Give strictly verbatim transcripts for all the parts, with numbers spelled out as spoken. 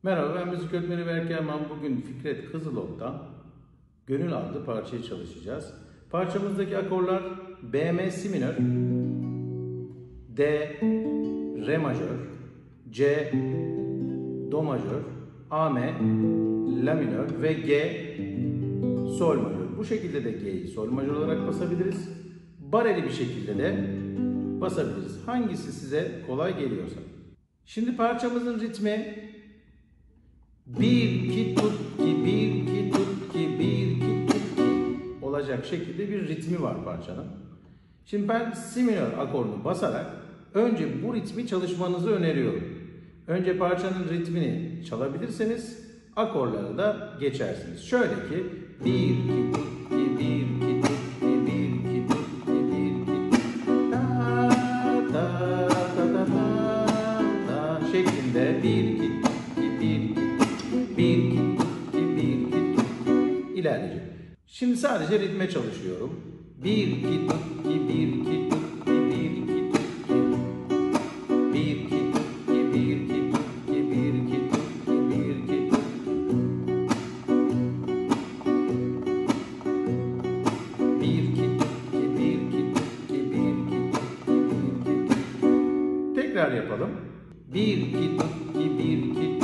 Merhaba, ben müzik öğretmeni Berk Erman. Bugün Fikret Kızılok'tan Gönül adlı parçayı çalışacağız. Parçamızdaki akorlar B M Si minör, D Re majör, C Do majör, A M La minör ve G Sol majör. Bu şekilde de G'yi Sol majör olarak basabiliriz. Bareli bir şekilde de basabiliriz. Hangisi size kolay geliyorsa. Şimdi parçamızın ritmi bir iki tut ki, bir iki tut ki, bir iki tut ki olacak şekilde bir ritmi var parçanın. Şimdi ben Si minör akorunu basarak önce bu ritmi çalışmanızı öneriyorum. Önce parçanın ritmini çalabilirseniz akorları da geçersiniz. Şöyle ki bir iki tut ki, bir iki tut ki, bir iki tut ki, bir iki tut da da da da da da şeklinde bir iki tut ki, bir iki bir iki iki bir iki ilerleyecek. Şimdi sadece ritme çalışıyorum. Bir iki iki bir iki bir iki bir iki bir iki bir iki bir iki bir iki bir iki tekrar yapalım. Bir iki iki bir iki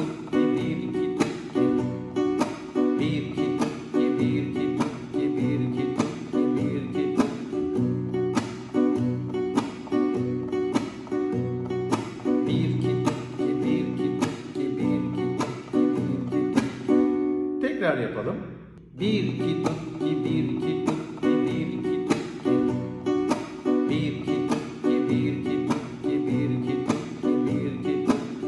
tekrar yapalım. Bir iki iki bir iki bir iki bir iki bir iki bir iki bir iki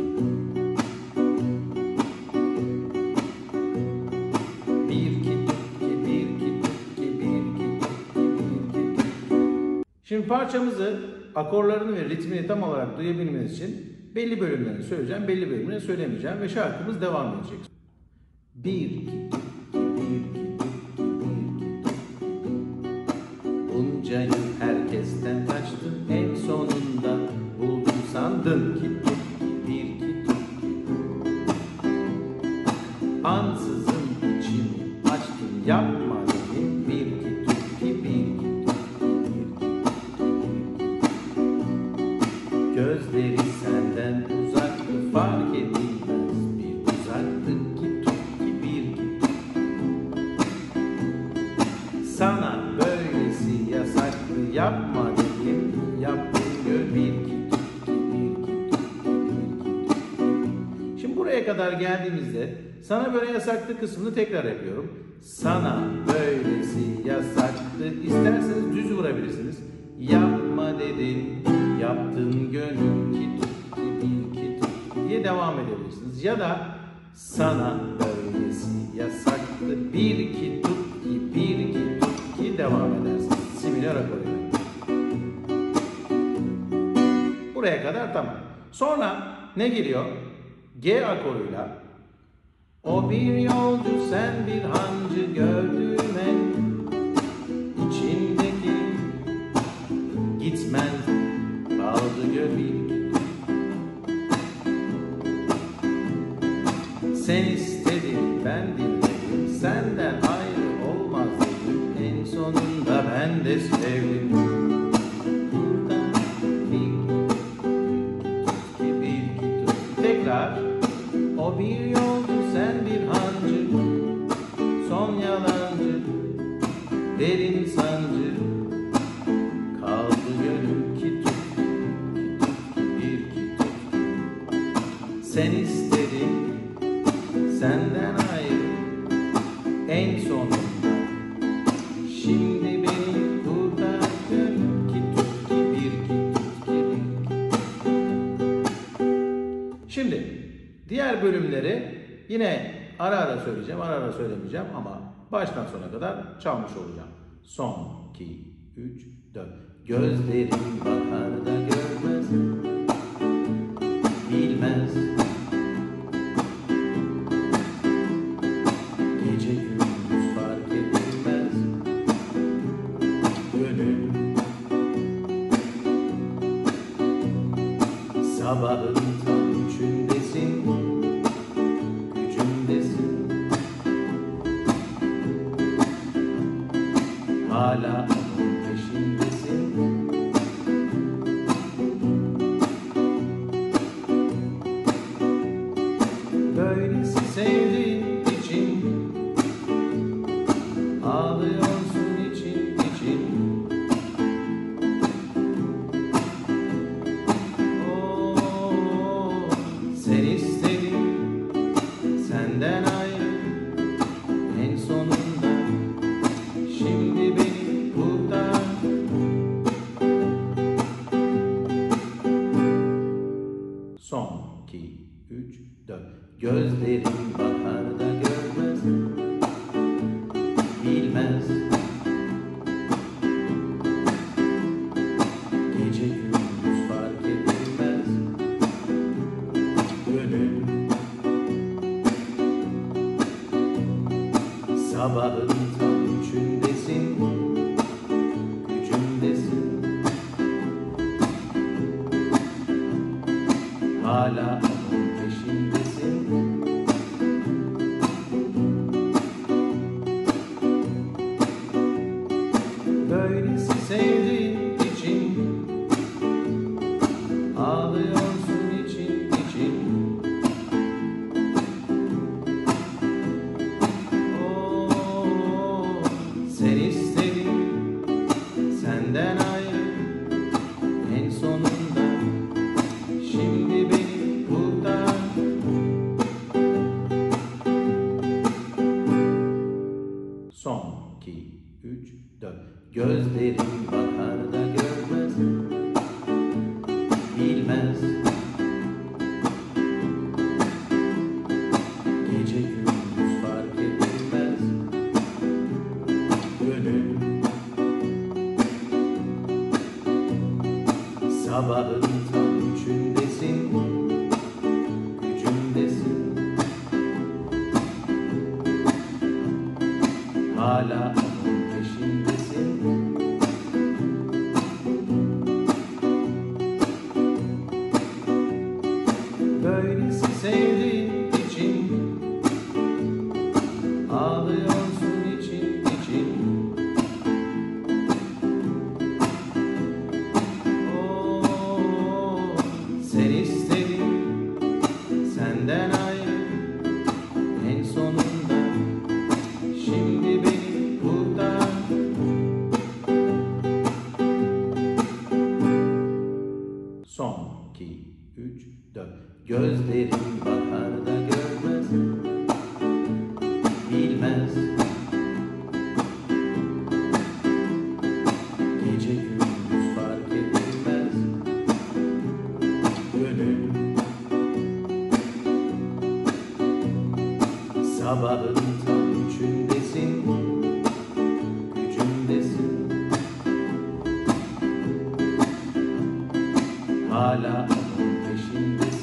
bir iki bir iki. Şimdi parçamızı, akorlarını ve ritmini tam olarak duyabilmeniz için belli bölümlerini söyleyeceğim, belli bölümlerini söylemeyeceğim ve şarkımız devam edecek. Bir, iki, bir, iki, bir, iki. Bunca yıl herkesten kaçtın, en sonunda buldum sandın ki bir, iki, ansızın içimi açtın, yapma dedim bir, iki, bir, iki, gözleri senden uzaktı, fark edilmez bir uzaklık ki. Sana böylesi yasaklı, yapma dedim, yaptın gör bir iki. Şimdi buraya kadar geldiğimizde sana böyle yasaklı kısmını tekrar yapıyorum. Sana böylesi yasaklı, isterseniz düz vurabilirsiniz. Yapma dedim, yaptın gönül ki tut ki bir ki tut diye devam edebilirsiniz. Ya da sana böylesi yasaklı, bir iki tut ki bir iki devam edersiniz. Si minör akoruyla. Buraya kadar tamam. Sonra ne geliyor? G akoruyla. O bir yolcu, sen bir hancı, gördüğüme içindeki gitmen kaldı göbek. Sen istedin, ben dinledim, senden ayrı olmaz dedim. En sonunda ben de sevdim. Buradan bir iki bir iki tekrar. O bir yolcu, sen bir hancı, son yalancı, derin sancı, kaldı gönül ki tut ki bir ki tut. Sen istedin, senden ayrı, en sonunda. Şimdi beni kurtar gönül ki tut ki bir ki tut ki bir ki. Şimdi diğer bölümleri yine ara ara söyleyeceğim, ara ara söylemeyeceğim ama baştan sona kadar çalmış olacağım. Son, iki, üç, dört. Gözlerim bakar da görmez, bilmez. Gece gündüz fark edilmez. Gönül sabahın tam üçündesin. Gözlerin bakar da görmez, bilmez. Gece gündüz fark edilmez. Gönül sabahın tam üçündesin, gücündesin. Hala onun peşindesin. Böylesi sevdiğin için ağlıyorsun için için. Oo, sen istedin, senden ayrı en sonunda. Şimdi beni kurtar. Son iki, üç, dört. Gözlerin bakar da görmez, bilmez. Gece gündüz fark edilmez. Gönül sabahın tam üçündesin, gücündesin. Hala onun peşindesin. Böylesi sevdiğin için ağlıyorsun için için. Oo, sen istedin, senden ayrı en sonunda. Şimdi beni kurtar. Son iki, üç, dört. Gözlerin bakar da görmez, bilmez. Gece gündüz fark edilmez. Gönül sabahın tam üçündesin, gücündesin. Hala onun peşindesin.